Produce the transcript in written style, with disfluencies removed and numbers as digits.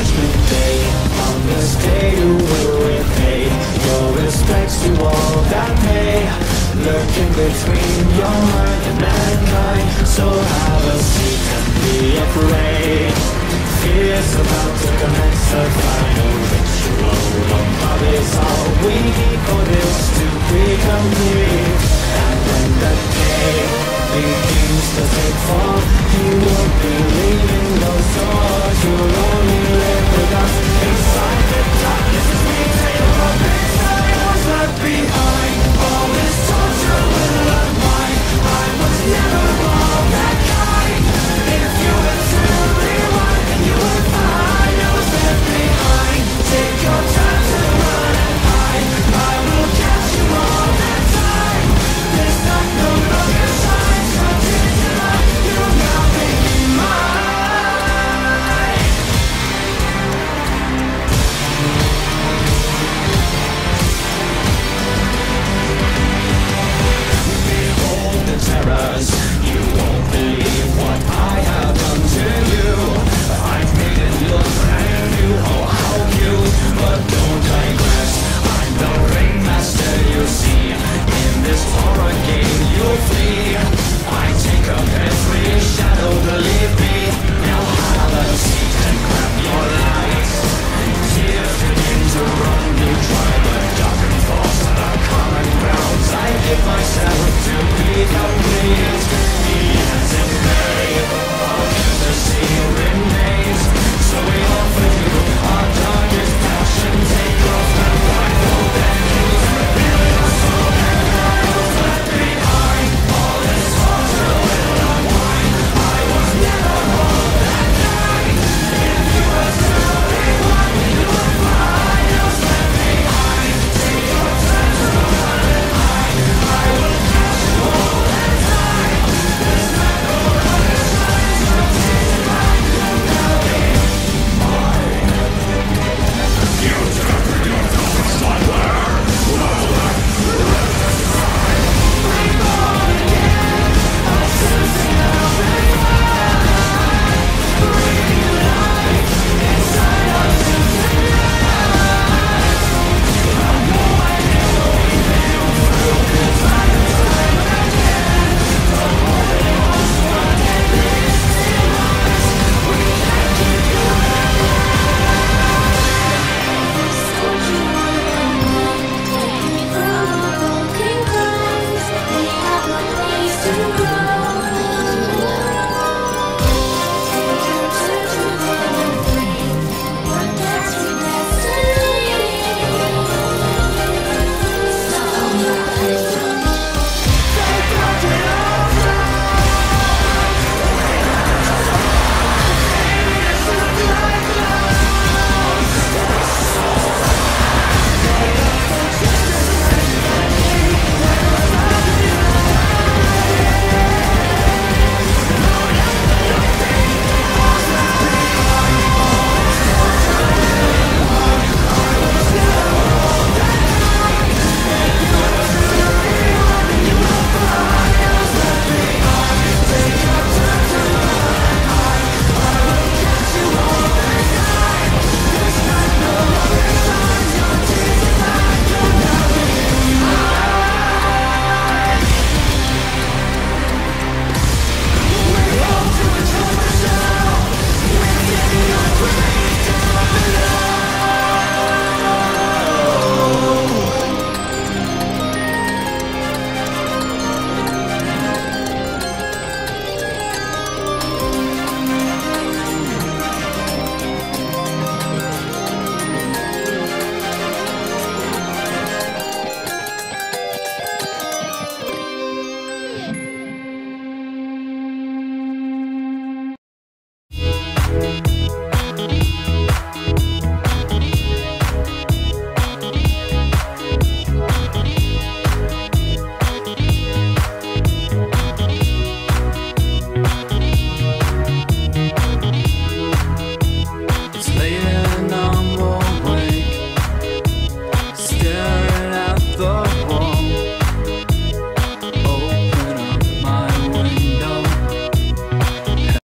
judgment day. On this day you will repay your respects to all that pay, lurking between your mind and mankind. So have a seat and be afraid. Fear's about to commence a final ritual. Love is all we need for this to be complete. And when the day begins to take form, you will be leaving those doors. You'll only live with us inside the darkness as we take our inside was left behind. All this torture will unwind. I was never all that kind. If you were to rewind, then you would find I was left behind. Take your time to run and hide. I will catch you all the time. This night no longer shines. Your tears and light, you'll now be mine. Behold the terrors. You won't believe what I have done to you. I've made it look brand new. Oh, how cute, but don't digress. I'm the ringmaster, you see. In this horror game you'll flee. I take up every shadow, believe me. Now have a seat and grab your light. Tears begin to run. You try but darken thoughts on our common grounds. I give myself to be complete. The innocent day of fantasy remains. So we offer you our darkest passion. Take off the blindfold and use reveal your soul. And I was left behind. All this torture will unwind. I was never all that kind. If you were to rewind, you would find I was left behind. Take your time to run and hide. I will catch you all the time. This night no longer shines. Your tears and light will now be mine. You discovered yourself in somewhere. Reborn again, a citizen of the fire. Breathing life inside us tonight. You have no idea what we've been through. Time and time again. Don't hold it on to our deadly steamers. We can't keep you We'll be right back.